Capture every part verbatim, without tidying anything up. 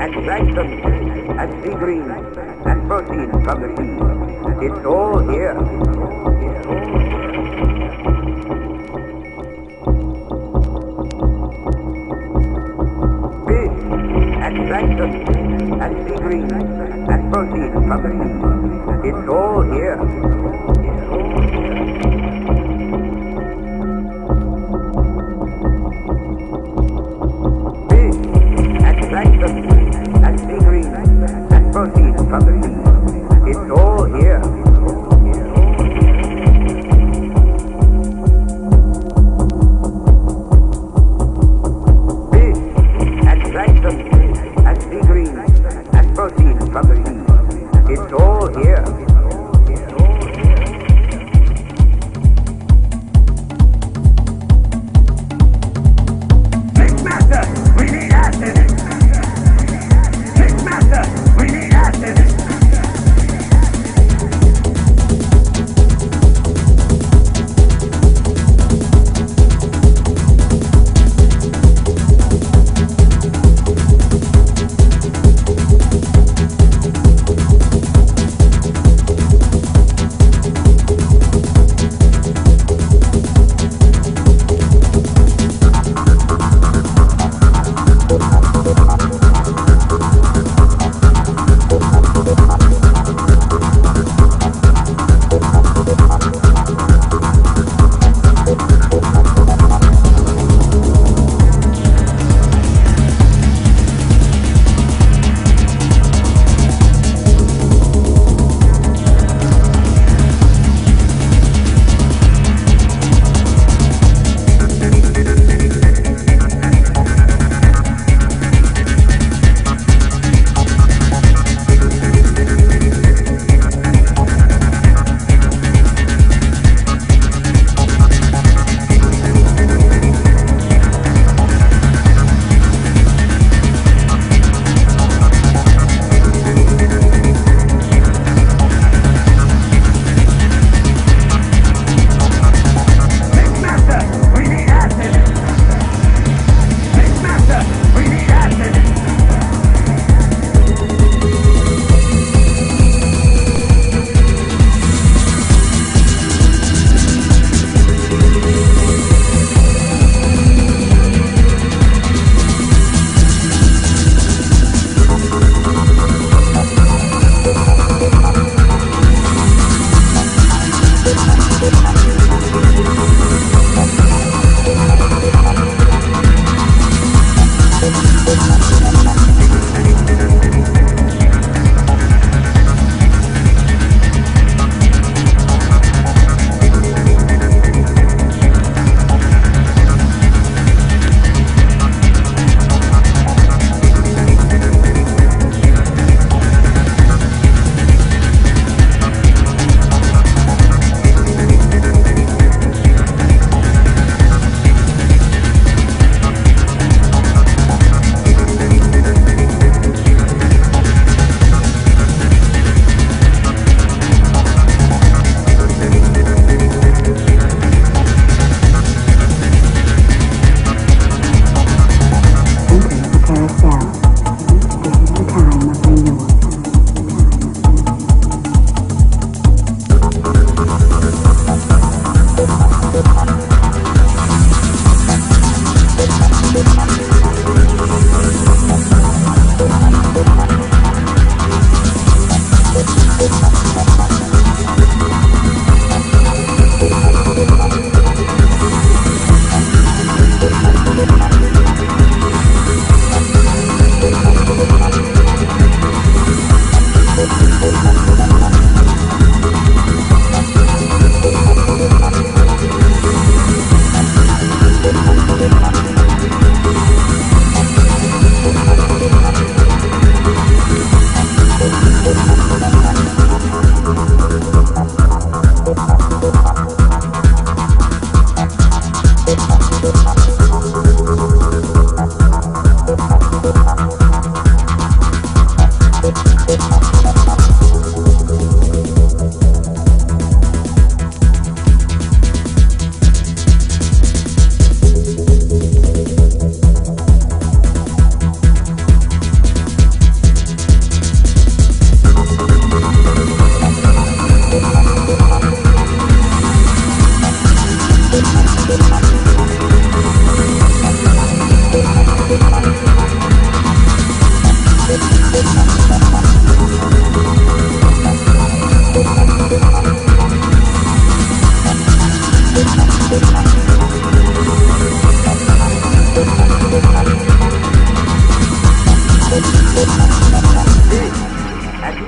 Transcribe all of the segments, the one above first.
and plankton and sea green and protein from the sea. It's all here. Fish and plankton and sea green and protein from the sea. It's all here. Plankton and sea green and protein from the sea. It's all here. Fish and plankton and sea green and protein from the sea. It's all here. Mixmaster, we need acid. Mixmaster, we need acid.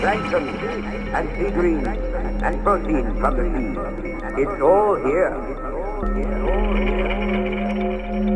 plankton and sea green and protein from the sea. It's all here. It's all here.